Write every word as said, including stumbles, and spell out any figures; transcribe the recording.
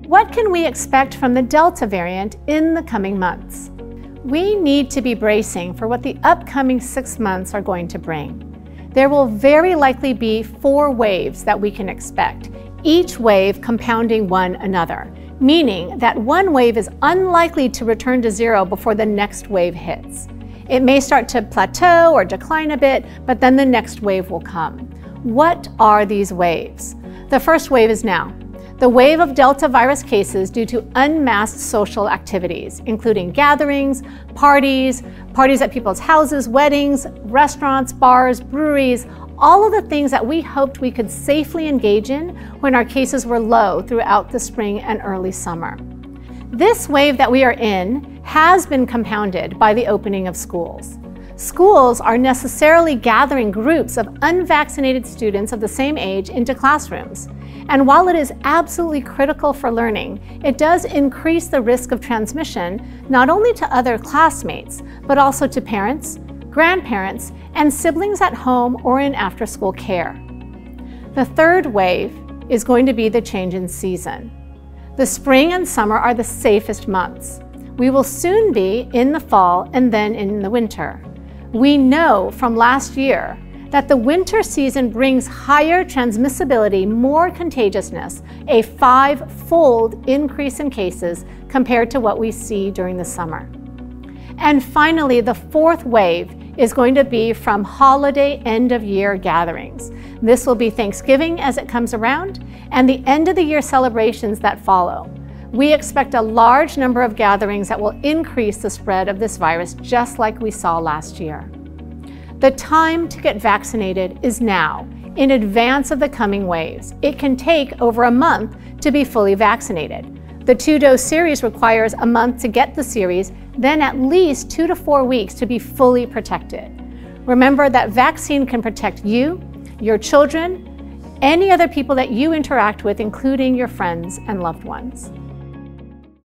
What can we expect from the Delta variant in the coming months? We need to be bracing for what the upcoming six months are going to bring. There will very likely be four waves that we can expect, each wave compounding one another, meaning that one wave is unlikely to return to zero before the next wave hits. It may start to plateau or decline a bit, but then the next wave will come. What are these waves? The first wave is now. The wave of Delta virus cases due to unmasked social activities, including gatherings, parties, parties at people's houses, weddings, restaurants, bars, breweries, all of the things that we hoped we could safely engage in when our cases were low throughout the spring and early summer. This wave that we are in has been compounded by the opening of schools. Schools are necessarily gathering groups of unvaccinated students of the same age into classrooms. And while it is absolutely critical for learning, it does increase the risk of transmission not only to other classmates, but also to parents, grandparents, and siblings at home or in after-school care. The third wave is going to be the change in season. The spring and summer are the safest months. We will soon be in the fall and then in the winter. We know from last year that the winter season brings higher transmissibility, more contagiousness, a five-fold increase in cases compared to what we see during the summer. And finally, the fourth wave is going to be from holiday end-of-year gatherings. This will be Thanksgiving as it comes around and the end-of-the-year celebrations that follow. We expect a large number of gatherings that will increase the spread of this virus just like we saw last year. The time to get vaccinated is now, in advance of the coming waves. It can take over a month to be fully vaccinated. The two-dose series requires a month to get the series, then at least two to four weeks to be fully protected. Remember that vaccine can protect you, your children, any other people that you interact with, including your friends and loved ones.